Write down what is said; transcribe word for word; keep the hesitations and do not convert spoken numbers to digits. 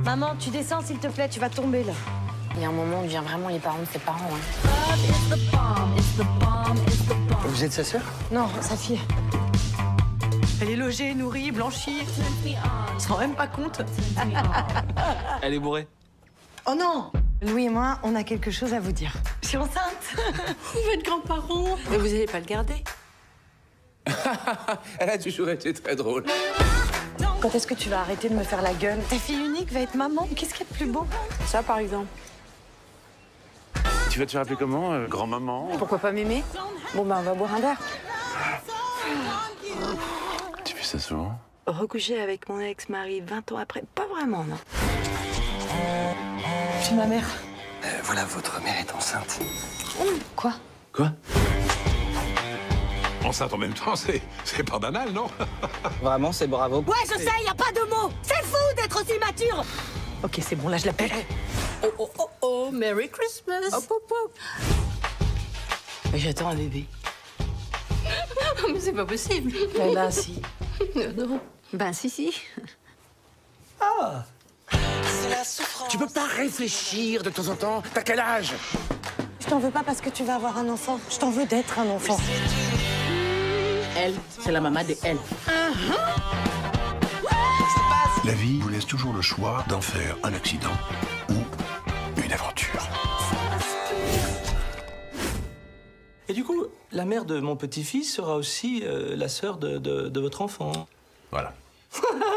Maman, tu descends, s'il te plaît, tu vas tomber, là. Il y a un moment, on devient vraiment les parents de ses parents. Hein. Vous êtes sa sœur? Non, sa fille. Elle est logée, nourrie, blanchie. On se rend même pas compte. Elle est bourrée. Oh non! Louis et moi, on a quelque chose à vous dire. Je suis enceinte. Vous êtes grands-parents. Mais vous allez pas le garder. Elle a toujours été très drôle. Quand est-ce que tu vas arrêter de me faire la gueule? Ta fille unique va être maman. Qu'est-ce qu'il y a de plus beau? Ça, par exemple. Tu vas te faire appeler comment, euh, grand-maman? Pourquoi pas m'aimer? Bon, ben, on va boire un verre. Tu fais ça souvent? Recoucher avec mon ex-mari vingt ans après, pas vraiment, non. Je suis ma mère. Euh, voilà, votre mère est enceinte. Quoi? Quoi? Enceinte en même temps, c'est c'est pas banal, non? Vraiment, c'est bravo. Ouais, je sais, y a pas de mots. C'est fou d'être aussi mature. Ok, c'est bon, là, je l'appelle. Oh, oh, oh, oh, Merry Christmas. Hop, hop, hop. Mais j'attends un bébé. Mais c'est pas possible. Ben, ben, si. Non. Ben, si, si. Tu peux pas réfléchir de temps en temps? T'as quel âge? Je t'en veux pas parce que tu vas avoir un enfant. Je t'en veux d'être un enfant. Elle, c'est la maman de elle. La vie vous laisse toujours le choix d'en faire un accident ou une aventure. Et du coup, la mère de mon petit-fils sera aussi euh, la sœur de, de, de votre enfant. Voilà.